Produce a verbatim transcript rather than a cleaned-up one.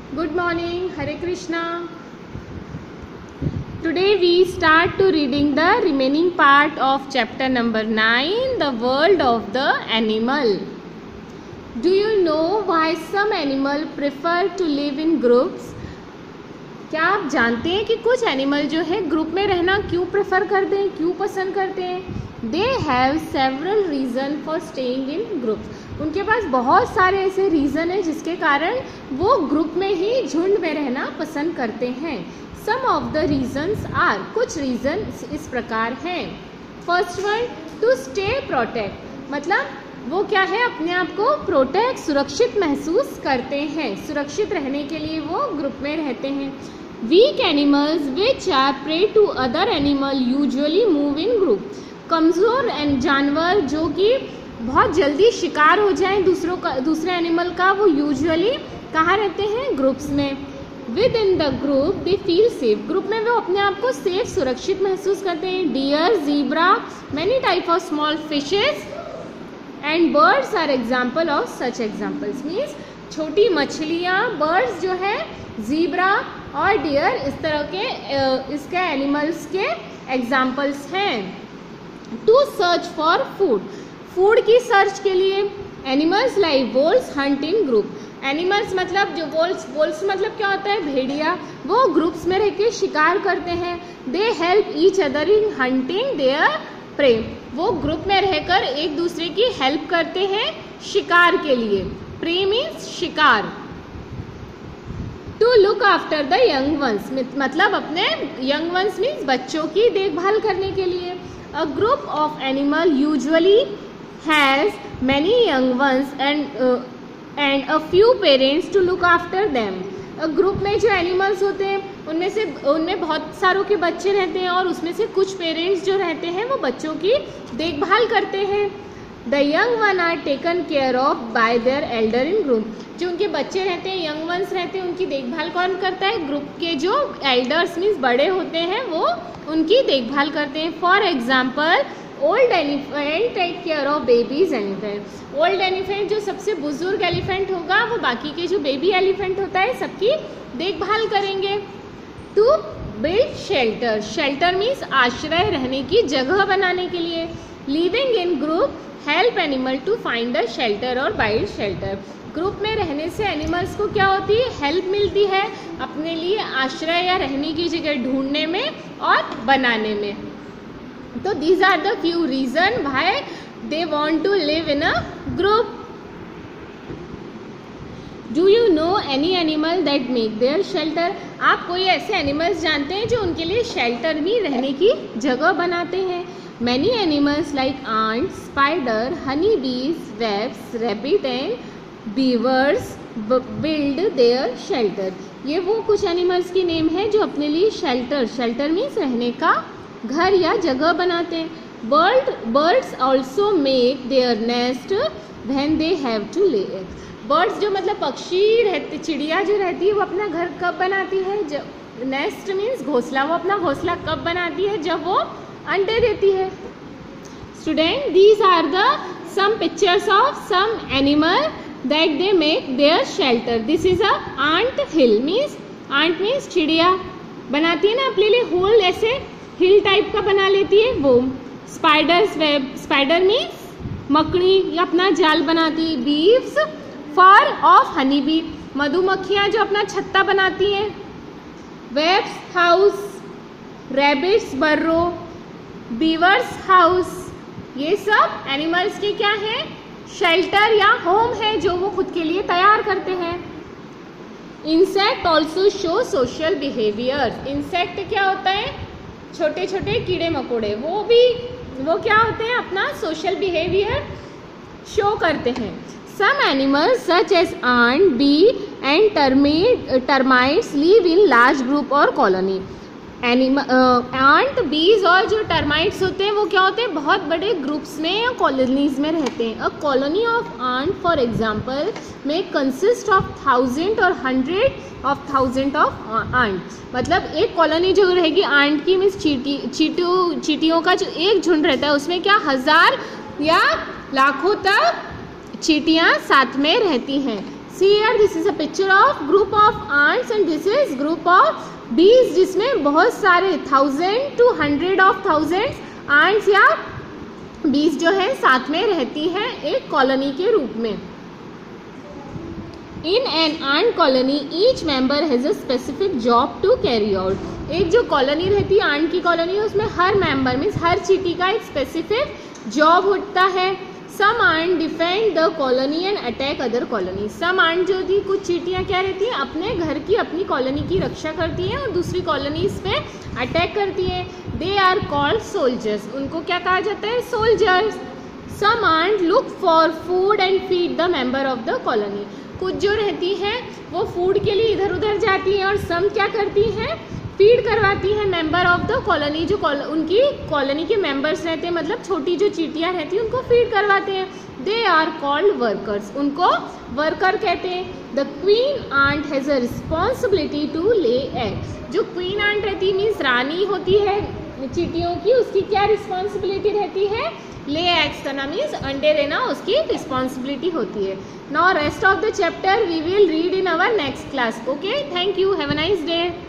Good morning, Hare Krishna. Today we start to reading the remaining part of chapter number nine, the world of the animal. Do you know why some animal prefer to live in groups? क्या आप जानते हैं कि कुछ animal जो है group में रहना क्यों प्रेफर करते हैं, क्यों पसंद करते हैं? They have several reason for staying in groups. उनके पास बहुत सारे ऐसे रीज़न हैं जिसके कारण वो ग्रुप में ही झुंड में रहना पसंद करते हैं. Some of the reasons are, कुछ रीज़न इस प्रकार हैं. First one, to stay protect, मतलब वो क्या है, अपने आप को प्रोटेक्ट, सुरक्षित महसूस करते हैं. सुरक्षित रहने के लिए वो ग्रुप में रहते हैं. Weak animals which are prey to other animal usually move in group. कमज़ोर एंड जानवर जो कि बहुत जल्दी शिकार हो जाएं दूसरों का, दूसरे एनिमल का, वो यूजुअली कहाँ रहते हैं? ग्रुप्स में. Within the group they feel safe, group में वो अपने आप को सेफ, सुरक्षित महसूस करते हैं. Deer, zebra, many type of small fishes and birds are example of such examples. Means छोटी मछलियाँ, बर्ड्स जो है, जीब्रा और डियर, इस तरह के इसके एनिमल्स के एग्जाम्पल्स हैं. To search for food, food की सर्च के लिए. Animals like wolves hunt in group. Animals मतलब जो वोल्स, वोल्स मतलब क्या होता है? भेड़िया. वो ग्रुप्स में रह के शिकार करते हैं. They help each other in hunting their prey. वो ग्रुप में रहकर एक दूसरे की हेल्प करते हैं शिकार के लिए. प्रे मीन्स शिकार. To look after the young ones, मतलब अपने यंग वंस मीन्स बच्चों की देखभाल करने के लिए. A group of animal usually has many young ones and and a few parents to look after them. Group में जो एनिमल्स होते हैं उनमें से उनमें बहुत सारों के बच्चे रहते हैं और उसमें से कुछ पेरेंट्स जो रहते हैं वो बच्चों की देखभाल करते हैं. The young one are taken care of by their elder in group. जो उनके बच्चे रहते हैं, यंग वंस रहते हैं, उनकी देखभाल कौन करता है? ग्रुप के जो एल्डर्स मीन्स बड़े होते हैं वो उनकी देखभाल करते हैं. For example, old elephant take care of babies elephant. Old elephant जो सबसे बुजुर्ग एलिफेंट होगा वो बाकी के जो बेबी एलिफेंट होता है सबकी देखभाल करेंगे. To build shelter, shelter means आश्रय, रहने की जगह बनाने के लिए. Living in group help animal to find a shelter और बाइल्ड शेल्टर. ग्रुप में रहने से एनिमल्स को क्या होती है? हेल्प मिलती है अपने लिए आश्रय या रहने की जगह ढूंढने में और बनाने में. तो these are the few reason why they want to live in a group. Do you know any animal that make their shelter. आप कोई ऐसे एनिमल्स जानते हैं जो उनके लिए शेल्टर भी, रहने की जगह बनाते हैं? Many animals like ants, spider, honey bees, webs, rabbit and beavers build their shelter. ये वो कुछ एनिमल्स की नेम है जो अपने लिए शेल्टर, शेल्टर मीन्स रहने का घर या जगह बनाते हैं. Bird birds also make their nest when they have to lay eggs. Birds जो मतलब पक्षी रहते, चिड़िया जो रहती है वो अपना घर कब बनाती है? जब नेस्ट मीन्स घोंसला, वो अपना घोंसला कब बनाती है? जब वो अंडे देती है. Student, these are the some pictures of some animal that they make their shelter. This is a ant hill. Means ant means चिड़िया बनाती है ना अपने लिए होल, ऐसे हिल टाइप का बना लेती है वो. स्पाइडर्स वेब, स्पाइडर मीन्स मकड़ी, या अपना जाल बनाती है. Beehives for of honey bee, मधुमक्खियाँ जो अपना छत्ता बनाती हैं. Webs house, rabbits burrow, beavers house, ये सब एनिमल्स के क्या है? शेल्टर या होम है जो वो खुद के लिए तैयार करते हैं. Insect also show social behaviour. Insect क्या होता है? छोटे छोटे कीड़े मकोड़े, वो भी वो क्या होते हैं? अपना सोशल बिहेवियर शो करते हैं. Some animals such as ant, bee and termites live in large group और colony. एनिमल आंट, बीज और जो टर्माइट्स होते हैं वो क्या होते हैं? बहुत बड़े ग्रुप्स में या कॉलोनीज में रहते हैं. A colony of ant for example में कंसिस्ट ऑफ थाउजेंड और hundred of thousand of ant. मतलब एक कॉलोनी जो रहेगी आंट की मीन्स चीटी चीटू चीटियों का जो एक झुंड रहता है उसमें क्या हजार या लाखों तक चीटियाँ साथ में रहती हैं. See here, this is a picture of group of ants and this is group of bees, जिसमें बहुत सारे thousand to hundred of thousand ants या बीज जो है साथ में रहती हैं एक कॉलोनी के रूप में। In an ant colony each member has a specific job to carry out. एक जो कॉलोनी रहती है आंट की कॉलोनी, उसमें हर मेंबर मीन्स हर चींटी का एक स्पेसिफिक जॉब होता है। Some ant defend the colony and attack other colony. Some ant जो थी, कुछ चींटियां क्या रहती हैं, अपने घर की अपनी कॉलोनी की रक्षा करती हैं और दूसरी कॉलोनीज पे अटैक करती हैं। They are called soldiers. उनको क्या कहा जाता है, soldiers. Some ant look for food and feed the member of the colony. कुछ जो रहती हैं वो फूड के लिए इधर उधर जाती हैं और सम क्या करती हैं, फीड करवाती हैं मेंबर ऑफ द कॉलोनी। जो उनकी कॉलोनी के मेंबर्स रहते हैं, मतलब छोटी जो चींटियां रहती हैं, उनको फीड करवाते हैं। They are called workers. उनको वर्कर कहते हैं। The queen ant has a responsibility to lay egg. जो क्वीन आंट रहती है मीन्स रानी होती है चींटियों की, उसकी क्या रिस्पॉन्सिबिलिटी रहती है, ले एग्स करना मीन्स अंडे देना उसकी रिस्पॉन्सिबिलिटी होती है। Now rest of the chapter we will read in our next class. Okay, thank you, have a nice day.